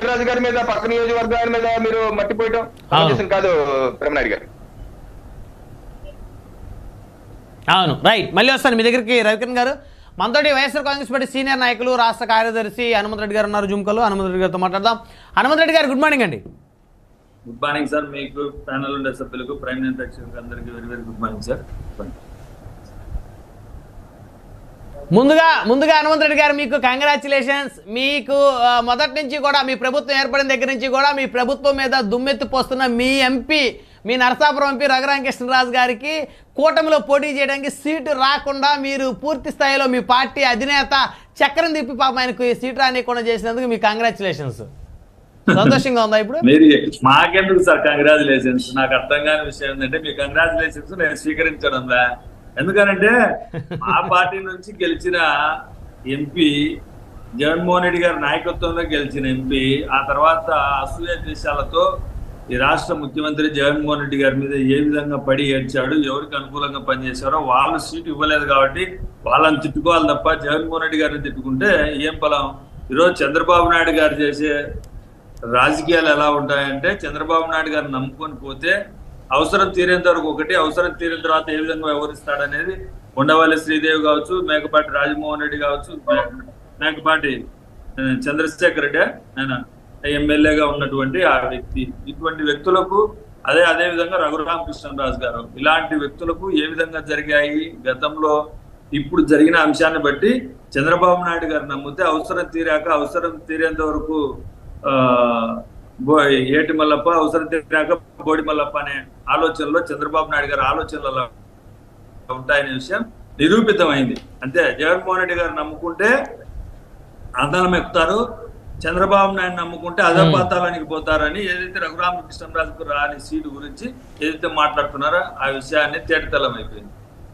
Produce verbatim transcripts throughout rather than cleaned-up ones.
కృష్ణరాజు గారి మీద పక్క నియోజకవర్గాల మీద మీరు మట్టిపోయటం సమంజసం కాదు బ్రహ్మనాయుడు గారు. అవును, రైట్. మళ్ళీ వస్తాను మీ దగ్గరికి రవికిరణ్ గారు. మనతోటి వైఎస్ఆర్ కాంగ్రెస్ పార్టీ సీనియర్ నాయకులు రాష్ట్ర కార్యదర్శి హనుమంత్ రెడ్డి గారు ఉన్నారు జూమ్కలో. హనుమంత్ రెడ్డి గారితో మాట్లాడదాం. హనుమంత్ రెడ్డి గారు గుడ్ మార్నింగ్ అండి. Good morning sir. మీకు ప్యానల్ ఉండే సభ్యులకు, ప్రైమ్ మినిస్టర్ అందరికీ very very good morning sir. ముందుగా ముందుగా హనుమంత్ రెడ్డి గారు మీకు కంగ్రాచులేషన్స్. మీకు మొదటి నుంచి కూడా మీ ప్రభుత్వం ఏర్పడిన దగ్గర నుంచి కూడా మీ ప్రభుత్వం మీద దుమ్మెత్తి పోస్తున్న మీ ఎంపీ, మీ నరసాపురం ఎంపీ రఘురామకృష్ణరాజు గారికి కూటమిలో పోటీ చేయడానికి సీటు రాకుండా మీరు పూర్తి స్థాయిలో మీ పార్టీ అధినేత చక్రం తిప్పి పాపం ఆయనకు సీటు రానికుండా చేసినందుకు మీకు కంగ్రాచులేషన్స్. సంతోషంగా ఉందా ఇప్పుడు? మీరు మాకెందుకు సార్ కంగ్రాచులేషన్స్? నాకు అర్థం కాని విషయం ఏంటంటే మీ కంగ్రాచులేషన్స్ నేను స్వీకరించడంలా. ఎందుకనంటే మా పార్టీ నుంచి గెలిచిన ఎంపీ, జగన్మోహన్ రెడ్డి గారి నాయకత్వంలో గెలిచిన ఎంపీ, ఆ తర్వాత అసూయ దేశాలతో ఈ రాష్ట్ర ముఖ్యమంత్రి జగన్మోహన్ రెడ్డి గారి మీద ఏ విధంగా పడి ఏడ్చాడు, ఎవరికి అనుకూలంగా పనిచేశారో వాళ్ళు సీటు ఇవ్వలేదు కాబట్టి వాళ్ళని తిట్టుకోవాలి తప్ప జగన్మోహన్ రెడ్డి గారిని తిట్టుకుంటే ఏం ఫలం? ఈరోజు చంద్రబాబు నాయుడు గారు చేసే రాజకీయాలు ఎలా ఉంటాయంటే, చంద్రబాబు నాయుడు గారిని నమ్ముకొని పోతే అవసరం తీరేంత వరకు ఒకటి, అవసరం తీరిన తర్వాత ఏ విధంగా వ్యవహరిస్తాడనేది ఉండవల్లి శ్రీదేవి కావచ్చు, మేకపాటి రాజమోహన్ రెడ్డి కావచ్చు, మేకపాటి చంద్రశేఖర్ రెడ్డి ఆయన ఎమ్మెల్యేగా ఉన్నటువంటి ఆ వ్యక్తి, ఇటువంటి వ్యక్తులకు అదే అదే విధంగా రఘురామకృష్ణరాజు గారు, ఇలాంటి వ్యక్తులకు ఏ విధంగా జరిగాయి గతంలో, ఇప్పుడు జరిగిన అంశాన్ని బట్టి చంద్రబాబు నాయుడు గారు నమ్మితే అవసరం తీరాక అవసరం తీరేంత వరకు ఆ ఏటి మల్లప్ప, అవసరం తీరాక బోడి మల్లప్ప అనే ఆలోచనలో చంద్రబాబు నాయుడు గారి ఆలోచనలు ఉంటాయనే విషయం నిరూపితమైంది. అంతే, జగన్మోహన్ రెడ్డి గారు నమ్ముకుంటే అందలం ఎక్కుతారు, చంద్రబాబు నాయుడు నమ్ముకుంటే అధపాతాళానికి పోతారని ఏదైతే రఘురామకృష్ణరాజుకు రాని సీటు గురించి ఏదైతే మాట్లాడుతున్నారో ఆ విషయాన్ని తేటతెల్లం అయిపోయింది.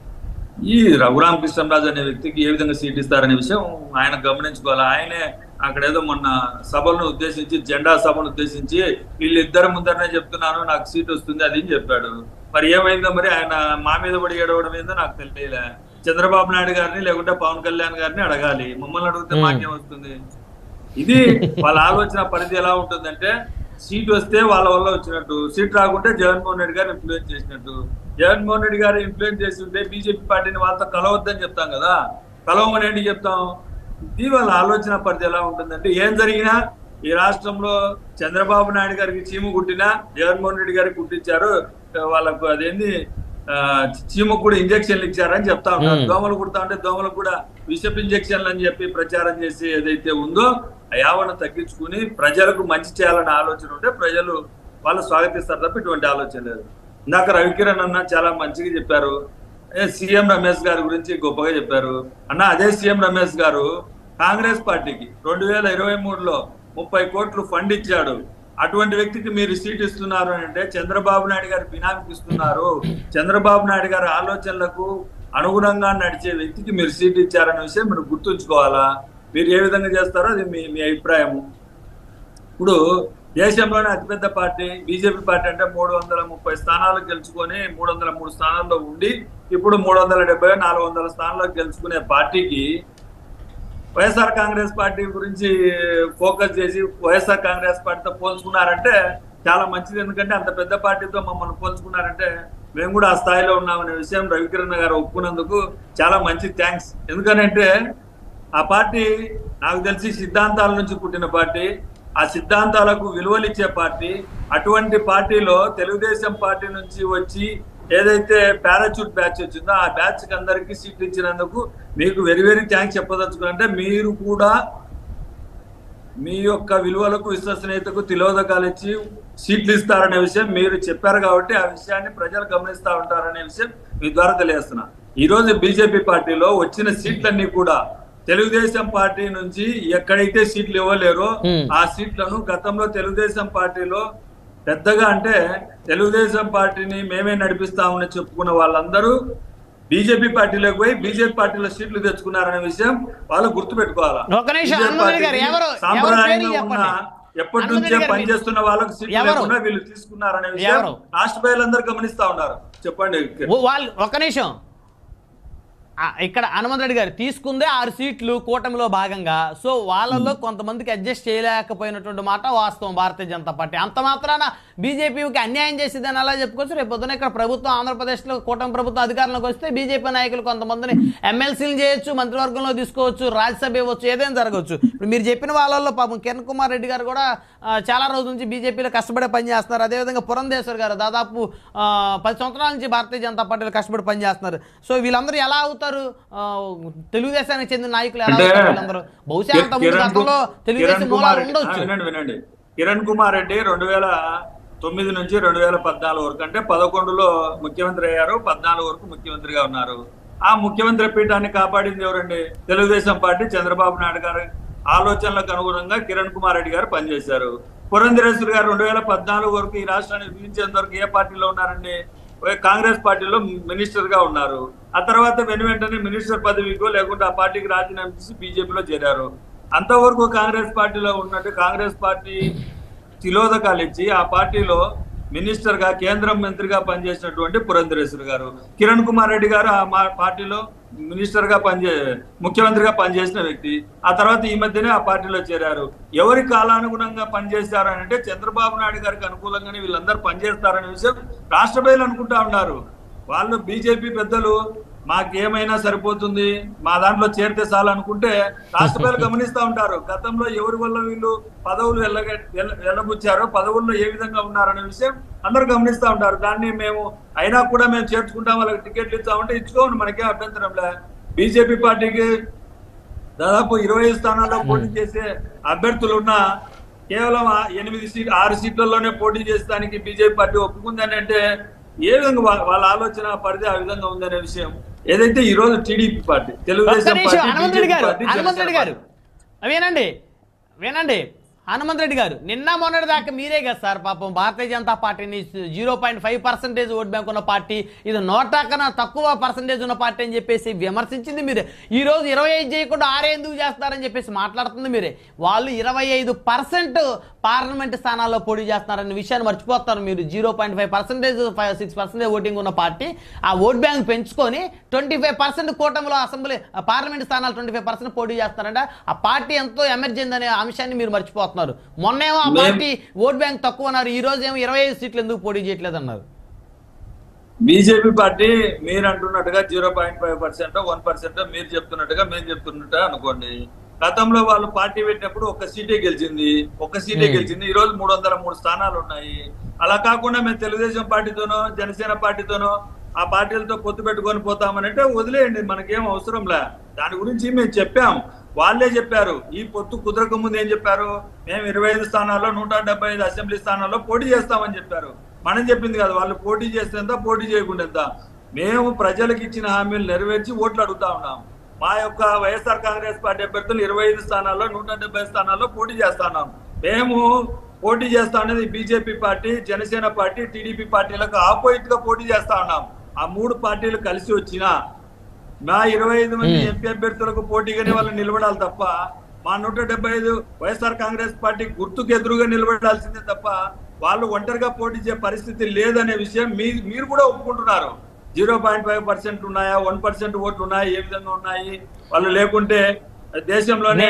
ఈ రఘురామకృష్ణరాజు అనే వ్యక్తికి ఏ విధంగా సీట్ ఇస్తారనే విషయం ఆయన గమనించుకోవాలి. ఆయనే అక్కడ ఏదో మొన్న సభలను ఉద్దేశించి, జెండా సభను ఉద్దేశించి వీళ్ళిద్దరు ముందరనే చెప్తున్నాను నాకు సీట్ వస్తుంది అది అని చెప్పాడు. మరి ఏమైందో మరి ఆయన మా మీద పడి ఏడవడం ఏందో నాకు తెలియలే. చంద్రబాబు నాయుడు గారిని లేకుంటే పవన్ కళ్యాణ్ గారిని అడగాలి, మమ్మల్ని అడిగితే మాకేం వస్తుంది? ఇది వాళ్ళ ఆలోచన పరిధి ఎలా ఉంటుందంటే, సీట్ వస్తే వాళ్ళ వల్ల వచ్చినట్టు, సీట్ రాకుంటే జగన్మోహన్ రెడ్డి గారు ఇన్ఫ్లుయెన్స్ చేసినట్టు. జగన్మోహన్ రెడ్డి గారు ఇన్ఫ్లుయెన్స్ చేసి ఉంటే బీజేపీ పార్టీని వాళ్ళతో కలవద్దని చెప్తాం కదా, కలవమని ఏంటి చెప్తాం? ఇది వాళ్ళ ఆలోచన పరిధి ఎలా ఉంటుందంటే, ఏం జరిగినా ఈ రాష్ట్రంలో చంద్రబాబు నాయుడు గారికి చీము కుట్టినా జగన్మోహన్ రెడ్డి గారికి కుట్టించారు, వాళ్ళకు అదేంది చీమకు కూడా ఇంజక్షన్లు ఇచ్చారని చెప్తా ఉంటారు. దోమలు కుడతా ఉంటే దోమలకు కూడా విషపు ఇంజక్షన్లు అని చెప్పి ప్రచారం చేసి ఏదైతే ఉందో అయావను తగ్గించుకుని ప్రజలకు మంచి చేయాలనే ఆలోచన ఉంటే ప్రజలు వాళ్ళు స్వాగతిస్తారు తప్ప ఇటువంటి ఆలోచన లేదు. ఇందాక రవికిరణ్ అన్న చాలా మంచిగా చెప్పారు, సీఎం రమేష్ గారి గురించి గొప్పగా చెప్పారు. అన్న అదే సీఎం రమేష్ గారు కాంగ్రెస్ పార్టీకి రెండు వేల ఇరవై మూడులో ముప్పై కోట్లు ఫండ్ ఇచ్చాడు. అటువంటి వ్యక్తికి మీరు సీట్ ఇస్తున్నారు అంటే చంద్రబాబు నాయుడు గారి బినామీకి ఇస్తున్నారు. చంద్రబాబు నాయుడు గారి ఆలోచనలకు అనుగుణంగా నడిచే వ్యక్తికి మీరు సీట్ ఇచ్చారనే విషయం మీరు గుర్తుంచుకోవాలా. మీరు ఏ విధంగా చేస్తారో అది మీ మీ అభిప్రాయము. ఇప్పుడు దేశంలోనే అతిపెద్ద పార్టీ బీజేపీ పార్టీ అంటే మూడు వందల ముప్పై స్థానాలు గెలుచుకొని మూడు వందల మూడు స్థానాల్లో ఉండి ఇప్పుడు మూడు వందల డెబ్బై నాలుగు వందల స్థానాల్లో గెలుచుకునే పార్టీకి వైఎస్ఆర్ కాంగ్రెస్ పార్టీ గురించి ఫోకస్ చేసి వైఎస్ఆర్ కాంగ్రెస్ పార్టీతో పోల్చుకున్నారంటే చాలా మంచిది. ఎందుకంటే అంత పెద్ద పార్టీతో మమ్మల్ని పోల్చుకున్నారంటే మేము కూడా ఆ స్థాయిలో ఉన్నామనే విషయం రవికిరణ్ గారు ఒప్పుకున్నందుకు చాలా మంచి థ్యాంక్స్. ఎందుకనంటే ఆ పార్టీ నాకు తెలిసి సిద్ధాంతాల నుంచి పుట్టిన పార్టీ, ఆ సిద్ధాంతాలకు విలువలు ఇచ్చే పార్టీ. అటువంటి పార్టీలో తెలుగుదేశం పార్టీ నుంచి వచ్చి ఏదైతే పారాచూట్ బ్యాచ్ వచ్చిందో ఆ బ్యాచ్ కి అందరికీ సీట్లు ఇచ్చినందుకు మీకు వెరీ వెరీ థ్యాంక్స్ చెప్పదలుచుకుంటే, మీరు కూడా మీ యొక్క విలువలకు విశ్వసనీయతకు తిలోదకాలు ఇచ్చి సీట్లు ఇస్తారనే విషయం మీరు చెప్పారు కాబట్టి ఆ విషయాన్ని ప్రజలు గమనిస్తూ ఉంటారనే విషయం మీ ద్వారా తెలియజేస్తున్నా. ఈ రోజు బీజేపీ పార్టీలో వచ్చిన సీట్లన్నీ కూడా తెలుగుదేశం పార్టీ నుంచి ఎక్కడైతే సీట్లు ఇవ్వలేరో ఆ సీట్లను గతంలో తెలుగుదేశం పార్టీలో పెద్దగా అంటే తెలుగుదేశం పార్టీని మేమే నడిపిస్తామని చెప్పుకున్న వాళ్ళందరూ బీజేపీ పార్టీలోకి పోయి బీజేపీ పార్టీలో సీట్లు తెచ్చుకున్నారనే విషయం వాళ్ళు గుర్తు పెట్టుకోవాలా. సాంప్రదాయంగా ఉన్న ఎప్పటి నుంచే పనిచేస్తున్న వాళ్ళకు సీట్లు లేకుండా వీళ్ళు తీసుకున్నారనే విషయం రాష్ట్ర ప్రజలందరూ గమనిస్తా ఉన్నారు. చెప్పండి. ఒక నిమిషం, ఇక్కడ హనుమంత్ రెడ్డి గారు తీసుకుందే ఆరు సీట్లు కూటమిలో భాగంగా. సో వాళ్ళలో కొంతమందికి అడ్జస్ట్ చేయలేకపోయినటువంటి మాట వాస్తవం. భారతీయ జనతా పార్టీ అంత మాత్రాన బీజేపీకి అన్యాయం చేసేదని అలా చెప్పుకోవచ్చు. రేపు పొద్దున ఇక్కడ ప్రభుత్వం ఆంధ్రప్రదేశ్లో కూటమి ప్రభుత్వం అధికారంలోకి వస్తే బీజేపీ నాయకులు కొంతమందిని ఎమ్మెల్సీలు చేయొచ్చు, మంత్రివర్గంలో తీసుకోవచ్చు, రాజ్యసభ ఇవ్వచ్చు, ఏదైనా జరగవచ్చు. ఇప్పుడు మీరు చెప్పిన వాళ్ళల్లో పాపం కిరణ్ కుమార్ రెడ్డి గారు కూడా చాలా రోజుల నుంచి బీజేపీలో కష్టపడే పని చేస్తున్నారు. అదేవిధంగా పురంధేశ్వర్ గారు దాదాపు పది సంవత్సరాల నుంచి భారతీయ జనతా పార్టీలో కష్టపడి పని చేస్తున్నారు. సో వీళ్ళందరూ ఎలా అవుతారు? తెలుగుదేశానికి చెందిన నాయకులు ఎలా అవుతారు వీళ్ళందరూ? బహుశా గతంలో తెలుగుదేశం మూలాలు ఉండొచ్చు. వినండి వినండి కిరణ్ కుమార్ రెడ్డి రెండు వేల తొమ్మిది నుంచి రెండు వేల పద్నాలుగు వరకు అంటే పదకొండులో ముఖ్యమంత్రి అయ్యారు, పద్నాలుగు వరకు ముఖ్యమంత్రిగా ఉన్నారు. ఆ ముఖ్యమంత్రి పీఠాన్ని కాపాడింది ఎవరండి? తెలుగుదేశం పార్టీ, చంద్రబాబు నాయుడు గారు ఆలోచనలకు అనుగుణంగా కిరణ్ కుమార్ రెడ్డి గారు పనిచేశారు. పురంధరేశ్వరి గారు రెండు వేల పద్నాలుగు వరకు ఈ రాష్ట్రాన్ని విధించేంత వరకు ఏ పార్టీలో ఉన్నారండి? కాంగ్రెస్ పార్టీలో మినిస్టర్ గా ఉన్నారు. ఆ తర్వాత వెను వెంటనే మినిస్టర్ పదవికో లేకుంటే ఆ పార్టీకి రాజీనామా చేసి బీజేపీలో చేరారు. అంతవరకు కాంగ్రెస్ పార్టీలో ఉన్నట్టు కాంగ్రెస్ పార్టీ తిలోదకాలు ఇచ్చి ఆ పార్టీలో మినిస్టర్ గా కేంద్ర మంత్రిగా పనిచేసినటువంటి పురంధరేశ్వరి గారు, కిరణ్ కుమార్ రెడ్డి గారు ఆ పార్టీలో మినిస్టర్ గా పనిచే ముఖ్యమంత్రిగా పనిచేసిన వ్యక్తి. ఆ తర్వాత ఈ మధ్యనే ఆ పార్టీలో చేరారు. ఎవరి కాలానుగుణంగా పనిచేస్తారు అని అంటే చంద్రబాబు నాయుడు గారికి అనుకూలంగానే వీళ్ళందరూ పనిచేస్తారనే విషయం రాష్ట్ర ప్రజలు అనుకుంటా ఉన్నారు. వాళ్ళు బీజేపీ పెద్దలు మాకేమైనా సరిపోతుంది, మా దాంట్లో చేరితే చాలు అనుకుంటే రాష్ట్ర ప్రజలు గమనిస్తూ ఉంటారు. గతంలో ఎవరి వల్ల వీళ్ళు పదవులు వెళ్ళగ వెళ్ళబుచ్చారో, పదవుల్లో ఏ విధంగా ఉన్నారనే విషయం అందరూ గమనిస్తూ ఉంటారు. దాన్ని మేము అయినా కూడా మేము చేర్చుకుంటాం, వాళ్ళకి టికెట్లు ఇస్తామంటే ఇచ్చుకోండి, మనకే అభ్యంతరం లే. బీజేపీ పార్టీకి దాదాపు ఇరవై ఐదు స్థానాల్లో పోటీ చేసే అభ్యర్థులు ఉన్న కేవలం ఎనిమిది సీట్ ఆరు సీట్లలోనే పోటీ చేసేదానికి బీజేపీ పార్టీ ఒప్పుకుందని అంటే ఏ విధంగా వాళ్ళ ఆలోచన పరిధి ఆ విధంగా ఉందనే విషయం ఏదైతే ఈ రోజు టీడీపీ పార్టీ, తెలుగుదేశం గారు వినండి వినండి హనుమంత్ రెడ్డి గారు, నిన్న మొన్నటి దాకా మీరే కదా సార్ పాపం భారతీయ జనతా పార్టీని zero point five percentage vote bank ఉన్న పార్టీ, ఇది నోటా కన్నా తక్కువ పర్సెంటేజ్ ఉన్న పార్టీ అని చెప్పేసి విమర్శించింది మీరే. ఈ రోజు ఇరవై ఐదు చేయకుండా ఆరే ఎందుకు చేస్తారని చెప్పేసి మాట్లాడుతుంది మీరే. వాళ్ళు ఇరవై ఐదు పర్సెంట్ పార్లమెంట్ స్థానాల్లో పోటీ చేస్తున్నారనే విషయాన్ని మర్చిపోతారు మీరు. Zero point five percentage five six percentage voting ఉన్న పార్టీ ఆ ఓట్ బ్యాంక్ పెంచుకొని ట్వంటీ ఫైవ్ పర్సెంట్ కూటమిలో అసెంబ్లీ పార్లమెంట్ స్థానాలు ట్వంటీ ఫైవ్ పర్సెంట్ పోటీ చేస్తున్నారంటే ఆ పార్టీ ఎంతో ఎమర్జెన్సీ అనే అంశాన్ని మీరు మర్చిపోతున్నారు. మొన్నేమో ఆ పార్టీ ఓట్ బ్యాంక్ తక్కువ అన్నారు, ఈ రోజు ఏమో ఇరవై ఐదు సీట్లు ఎందుకు పోటీ చేయట్లేదు అన్నారు. బీజేపీ పార్టీ మీరు అంటున్నట్టుగా zero point five percent one percent మీరు చెప్తున్నట్టుగా మేము చెప్తున్నట్టు అనుకోండి. గతంలో వాళ్ళు పార్టీ పెట్టినప్పుడు ఒక సీటే గెలిచింది, ఒక సీటే గెలిచింది. ఈ రోజు మూడు వందల మూడు స్థానాలు ఉన్నాయి. అలా కాకుండా మేము తెలుగుదేశం పార్టీతోనో జనసేన పార్టీతోనో ఆ పార్టీలతో పొత్తు పెట్టుకొని పోతామని అంటే వదిలేయండి, మనకేం అవసరం లే. దాని గురించి మేము చెప్పాం, వాళ్ళే చెప్పారు. ఈ పొత్తు కుదరక ముందు ఏం చెప్పారు? మేము ఇరవై ఐదు స్థానాల్లో నూట డెబ్బై ఐదు అసెంబ్లీ స్థానాల్లో పోటీ చేస్తామని చెప్పారు. మనం చెప్పింది కదా, వాళ్ళు పోటీ చేస్తే ఎంత, పోటీ చేయకుండా ఎంత. మేము ప్రజలకు ఇచ్చిన హామీలు నెరవేర్చి ఓట్లు అడుగుతా ఉన్నాం. మా యొక్క వైఎస్ఆర్ కాంగ్రెస్ పార్టీ అభ్యర్థులు ఇరవై ఐదు స్థానాల్లో నూట డెబ్బై స్థానాల్లో పోటీ చేస్తున్నాం. మేము పోటీ చేస్తా అనేది BJP party, Janasena party, TDP పార్టీలకు ఆపోజిట్ గా పోటీ చేస్తా ఉన్నాం. ఆ మూడు పార్టీలు కలిసి వచ్చినా మా ఇరవై ఐదు మంది ఎంపీ అభ్యర్థులకు పోటీగానే వాళ్ళు నిలబడాలి తప్ప మా నూట డెబ్బై ఐదు వైఎస్ఆర్ కాంగ్రెస్ పార్టీ గుర్తుకు ఎదురుగా నిలబడాల్సిందే తప్ప వాళ్ళు ఒంటరిగా పోటీ చేసే పరిస్థితి లేదనే విషయం మీ మీరు కూడా ఒప్పుకుంటున్నారు. జీరో పాయింట్ ఫైవ్ పర్సెంట్ ఉన్నాయా, వన్ పర్సెంట్ ఓట్లు ఉన్నాయా, ఏ విధంగా ఉన్నాయి? వాళ్ళు లేకుంటే దేశంలోనే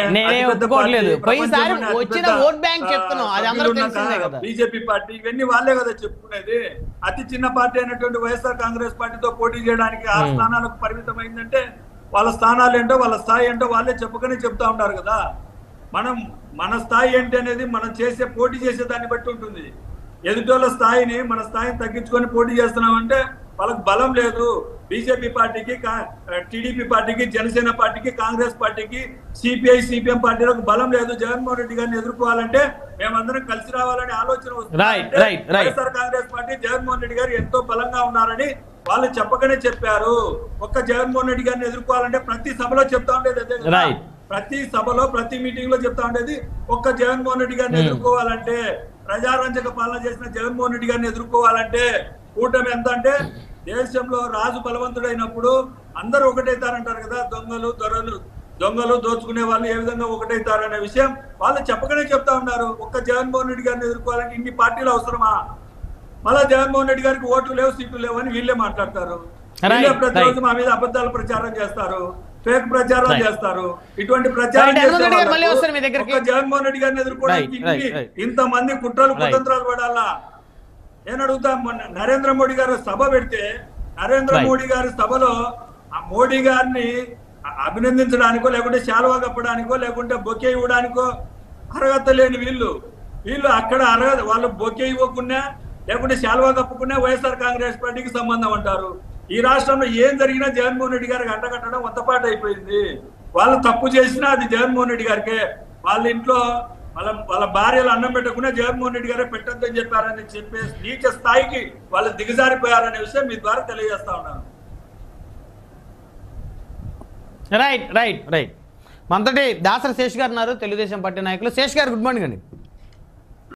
బీజేపీ పార్టీ ఇవన్నీ వాళ్ళే కదా చెప్పుకునేది. అతి చిన్న పార్టీ అయినటువంటి వైఎస్ఆర్ కాంగ్రెస్ పార్టీతో పోటీ చేయడానికి ఆ స్థానాలకు పరిమితం అయిందంటే వాళ్ళ స్థానాలు ఏంటో వాళ్ళ స్థాయి ఏంటో వాళ్ళే చెప్పకనే చెప్తా ఉంటారు కదా. మనం మన స్థాయి ఏంటి అనేది మనం చేసే పోటీ చేసే దాన్ని బట్టి ఉంటుంది. ఎదుటోళ్ళ స్థాయిని మన స్థాయిని తగ్గించుకొని పోటీ చేస్తున్నామంటే వాళ్ళకి బలం లేదు. బీజేపీ పార్టీకి, టీడీపీ పార్టీకి, జనసేన పార్టీకి, కాంగ్రెస్ పార్టీకి, సిపిఐ సిపిఎం పార్టీలకు బలం లేదు. జగన్మోహన్ రెడ్డి గారిని ఎదుర్కోవాలంటే మేమందరం కలిసి రావాలనే ఆలోచన వస్తుంది. వైఎస్ఆర్ కాంగ్రెస్ పార్టీ జగన్మోహన్ రెడ్డి గారు ఎంతో బలంగా ఉన్నారని వాళ్ళు చెప్పకనే చెప్పారు. ఒక్క జగన్మోహన్ రెడ్డి గారిని ఎదుర్కోవాలంటే ప్రతి సభలో చెప్తా ఉండేది అదే కదా. ప్రతి సభలో ప్రతి మీటింగ్ లో చెప్తా ఉండేది ఒక్క జగన్మోహన్ రెడ్డి గారిని ఎదుర్కోవాలంటే, ప్రజారంజక పాలన చేసిన జగన్మోహన్ రెడ్డి గారిని ఎదుర్కోవాలంటే కూటమి ఎంత అంటే దేశంలో రాజు బలవంతుడైనప్పుడు అందరూ ఒకటైతారంటారు కదా. దొంగలు దొరలు దొంగలు దోచుకునే వాళ్ళు ఏ విధంగా ఒకటైతారనే విషయం వాళ్ళు చెప్పకనే చెప్తా ఉన్నారు. ఒక్క జగన్మోహన్ రెడ్డి గారిని ఎదుర్కోవాలంటే ఇన్ని పార్టీలు అవసరమా? మళ్ళా జగన్మోహన్ రెడ్డి గారికి ఓట్లు లేవు, సీట్లు లేవు అని వీళ్ళే మాట్లాడతారు. వీళ్ళే ప్రతిరోజు మా మీద అబద్ధాలు ప్రచారం చేస్తారు, ఫేక్ ప్రచారం చేస్తారు. ఇటువంటి ప్రచారం జగన్మోహన్ రెడ్డి గారిని ఎదుర్కోవడానికి ఇంతమంది కుట్రలు కుతంత్రాలు పడాలా? నేను అడుగుతా, నరేంద్ర మోడీ గారు సభ పెడితే నరేంద్ర మోడీ గారి సభలో ఆ మోడీ గారిని అభినందించడానికో లేకుంటే శాలువా కప్పడానికో లేకుంటే బొకే ఇవ్వడానికో అర్హత లేని వీళ్ళు వీళ్ళు అక్కడ అర్హత వాళ్ళు బొకే ఇవ్వకుండా లేకుంటే శాలువా కప్పుకున్నా వైఎస్ఆర్ కాంగ్రెస్ పార్టీకి సంబంధం అంటారు. ఈ రాష్ట్రంలో ఏం జరిగినా జగన్మోహన్ రెడ్డి గారికి అంటగట్టడం వంతపాటు అయిపోయింది. వాళ్ళు తప్పు చేసినా అది జగన్మోహన్ రెడ్డి గారికే. వాళ్ళ ఇంట్లో వాళ్ళ వాళ్ళ భార్యలు అన్నం పెట్టకుండా జగన్మోహన్ రెడ్డి గారే పెట్టద్దని చెప్పారని చెప్పే నీచ స్థాయికి వాళ్ళు దిగజారిపోయారనే విషయం మీ ద్వారా తెలియజేస్తా ఉన్నాను. రైట్ రైట్ రైట్ మంతటి దాసరి శేష్ గారు ఉన్నారు, తెలుగుదేశం పార్టీ నాయకులు. శేష్ గారు గుడ్ మార్నింగ్ అండి.